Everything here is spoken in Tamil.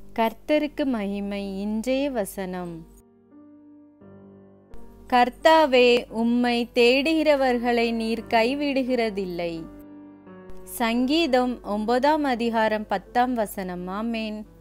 கர்த்தருக்கு மகிமை. இன்றைய வசனம். கர்த்தாவே, உம்மை தேடுகிறவர்களை நீர் கைவிடுகிறதில்லை. சங்கீதம் 9 அதிகாரம் 10 வசனம். ஆமேன்.